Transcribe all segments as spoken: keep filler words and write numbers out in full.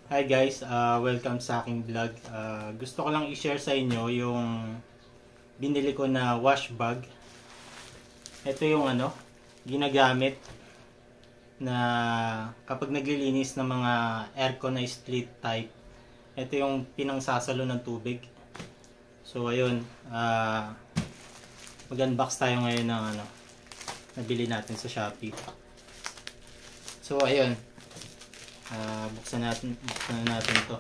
Hi guys, uh, welcome sa aking vlog. Uh, gusto ko lang i-share sa inyo yung binili ko na wash bag. Ito yung ano, ginagamit na kapag naglilinis ng mga aircon na split type. Ito yung pinangsasalo ng tubig. So ayun, uh, mag-unbox tayo ngayon ng ano, nabili natin sa Shopee. So ayun. Uh, buksan natin, buksan natin to.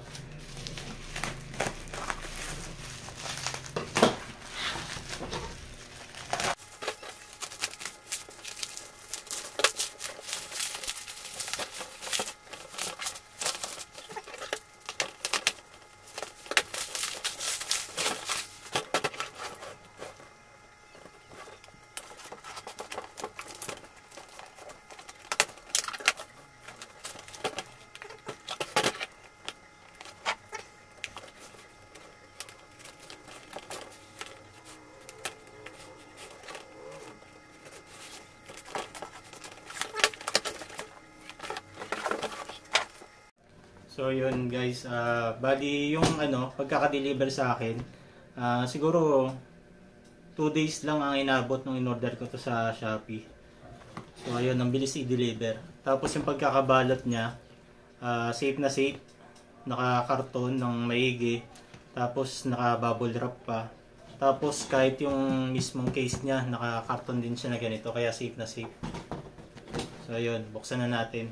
So yun guys, uh, bali yung ano, pagkaka-deliver sa akin, uh, siguro two days lang ang inabot nung in-order ko to sa Shopee. So ayun, ang bilis i-deliver. Tapos yung pagkakabalot niya, uh, safe na safe, naka-karton ng maigi, tapos naka-bubble wrap pa. Tapos kahit yung mismong case niya, naka-karton din siya na ganito, kaya safe na safe. So ayun, buksan na natin.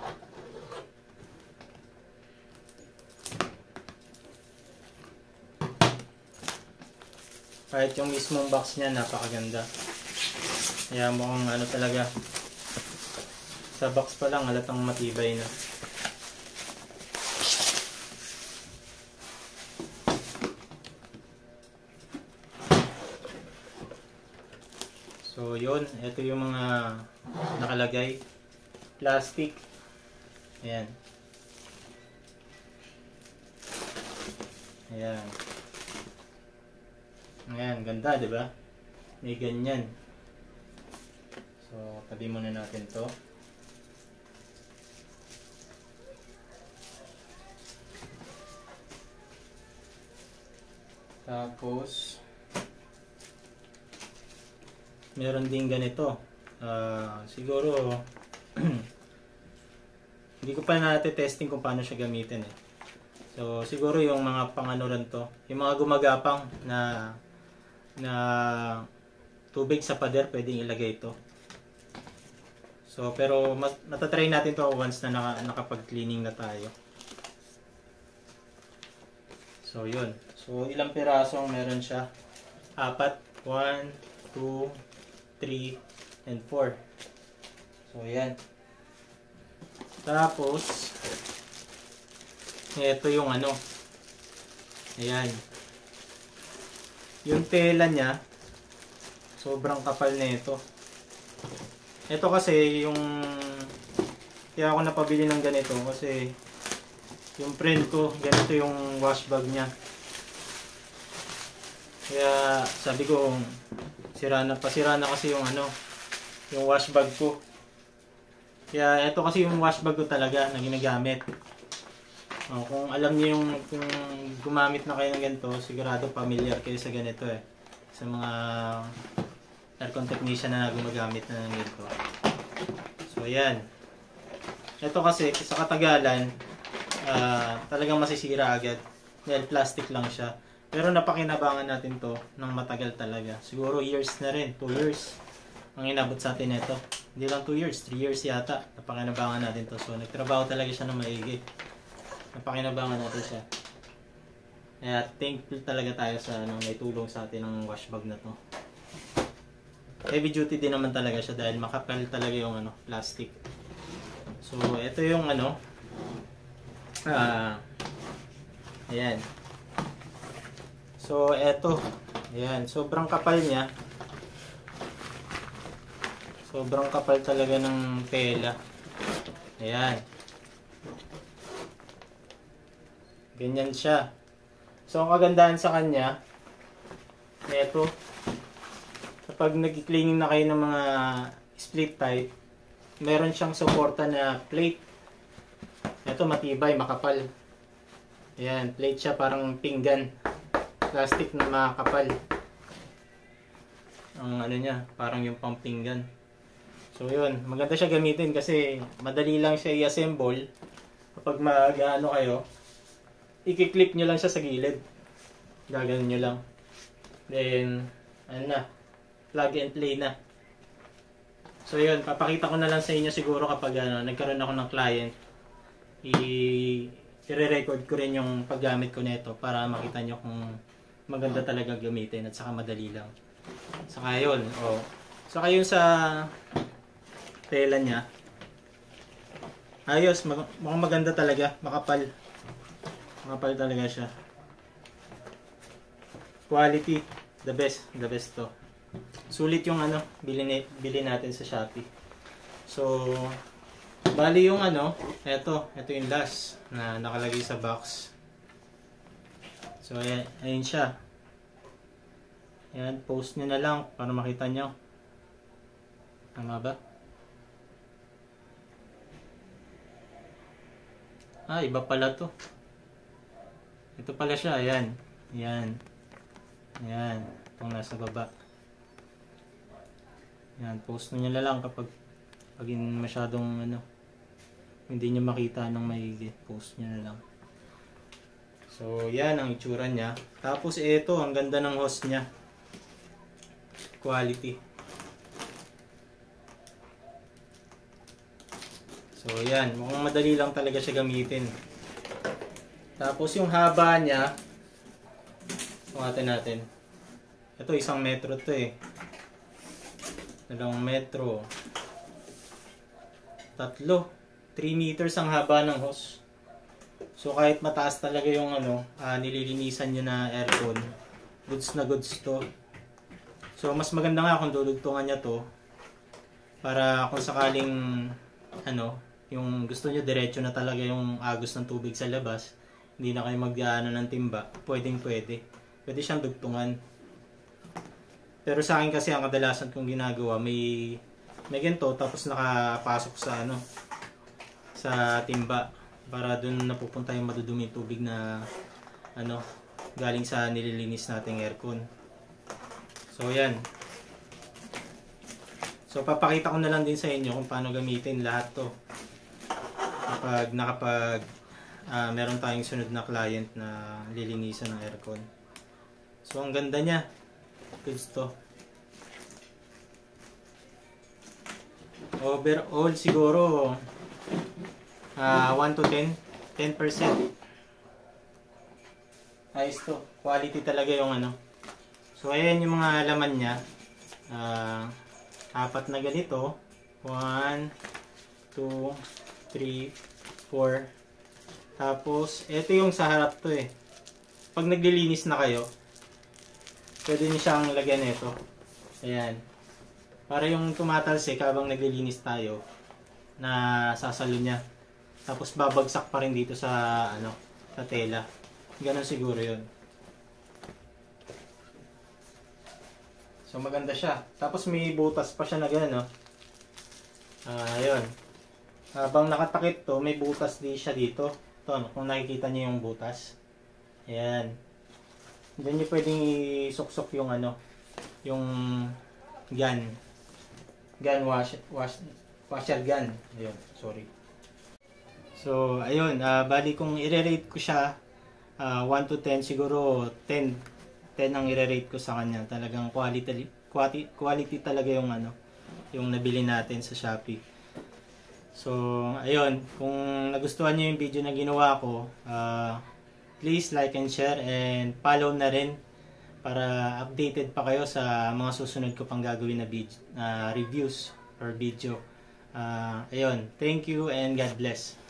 Kahit yung mismong box niya napakaganda. Kaya mukhang ano talaga, sa box pa lang halatang matibay na. So yun, ito yung mga nakalagay. Plastic. Ayan. Ayan. Ayan, ganda, di ba? May ganyan. So, tabi muna natin to. Tapos, meron din ganito. Uh, siguro, hindi ko pa natin-testing kung paano siya gamitin eh. So, siguro yung mga pang-ano rin to. Yung mga gumagapang na na tubig sa pader, pwedeng ilagay ito. So, pero mat matatry natin to once na naka nakapag-cleaning na tayo. So, yun. So, ilang pirasong meron siya? Apat. one, two, three, and four. So, yan. Tapos, ito yung ano. Ayan. Yung tela niya, sobrang kapal na ito. Ito kasi yung, kaya ako napabili ng ganito kasi yung friend ko, ganito yung wash bag niya. Kaya sabi ko, sira na, pasira na kasi yung ano, yung wash bag ko. Kaya ito kasi yung wash bag ko talaga na ginagamit. Oh, kung alam niyo yung kung gumamit na kayo ng ganito, sigurado familiar kayo sa ganito eh. Sa mga aircon technician na gumagamit na ng ganito. So ayan. Ito kasi sa katagalan, uh, talagang masisira agad. Dahil plastic lang siya. Pero napakinabangan natin to ng matagal talaga. Siguro years na rin, two years ang inabot sa atin ito. Hindi lang two years, three years yata. Napakinabangan natin to. So nagtrabaho talaga siya ng maigi. Napakinabangan natin siya. Kaya thankful talaga tayo sa ano, may tulong sa atin ng wash bag na to. Heavy duty din naman talaga siya dahil makapal talaga yung ano, plastic. So, ito yung ano, ah, ayan. So, ito, ayan, sobrang kapal niya. Sobrang kapal talaga ng tela. Ayan. Ganyan siya. So, ang kagandahan sa kanya, ito, kapag nag-cleaning na kayo ng mga split type, meron siyang suporta na plate. Ito matibay, makapal. Ayan, plate siya parang pinggan. Plastic na makakapal. Ang ano niya, parang yung pang pinggan. So yun, maganda siya gamitin kasi madali lang siya i-assemble. Kapag mag-ano kayo, i-clip nyo lang siya sa gilid. Gaganon nyo lang. Then, ano na, plug and play na. So yun, papakita ko na lang sa inyo siguro kapag ano, nagkaroon ako ng client. I- i-record ko rin yung paggamit ko nito para makita nyo kung maganda talaga gamitin at saka madali lang. Saka yun, oh. Saka yun sa tela niya. Ayos, mag mukhang maganda talaga, makapal. Makapal talaga siya. Quality, the best, the best to. Sulit yung ano, bili, bili natin sa Shopee. So, bali yung ano, eto, eto yung last na nakalagay sa box. So, ayan, ayun siya. Ayan, post nyo na lang para makita nyo. Tama ba? Ah, iba pala to. Ito pala siya, ayan. Ayan. Ayan, itong nasa baba. Ayan, post nyo na lang kapag pag masyadong ano, hindi nyo makita ng maigi, post nyo na lang. So, yan ang itsura niya. Tapos ito, ang ganda ng hose niya. Quality. So, yan. Mukhang madali lang talaga siya gamitin. Tapos yung haba niya, sukatin natin. Ito, isang metro to eh. Dalawang metro. Tatlo. three meters ang haba ng hose. So kahit mataas talaga yung ano, uh, nililinisan nyo na aircon, goods na goods to. So mas maganda nga kung dudugtungan nyo to. Para kung sakaling ano, yung gusto nyo diretso na talaga yung agos ng tubig sa labas, hindi na kayo mag-ano ng timba, pwedeng pwede. Pwede siyang dugtungan. Pero sa akin kasi ang kadalasan kong ginagawa, may may ganito tapos nakapasok sa ano, sa timba para doon napupunta yung maduduming tubig na ano, galing sa nililinis nating aircon. So yan. So papakita ko na lang din sa inyo kung paano gamitin lahat to kapag nakapag uh, meron tayong sunod na client na lilinisan ng aircon. So ang ganda niya. Goods to. Overall siguro uh, one to ten. ten percent. Ayos to. Quality talaga yung ano. So ayan yung mga laman niya. Uh, apat na ganito. one, two, three, four. Tapos ito yung sa harap to eh. Pag naglilinis na kayo, pwede niyo siyang lagyan nito. Ayan. Para yung tumatalsik habang naglilinis tayo na sasalo niya. Tapos babagsak pa rin dito sa ano, sa tela. Ganon siguro 'yun. So maganda siya. Tapos may butas pa siya na gano'n, no. Ah, ayun. Habang nakatakip to, may butas din siya dito. Ito, kung nakikita niyo yung butas. Ayan. Diyan niyo pwedeng isuksok yung ano, yung gun. Gun wash, wash, washer gun. Ayun, sorry. So, ayun, uh, bali kung i-rate ko siya uh, one to ten, siguro ten. ten ang i-rate ko sa kanya. Talagang quality, quality, quality talaga yung ano, yung nabili natin sa Shopee. So, ayun, kung nagustuhan niyo yung video na ginawa ko, uh, please like and share and follow na rin para updated pa kayo sa mga susunod ko pang gagawin na video, uh, reviews or video. Uh, ayun, thank you and God bless.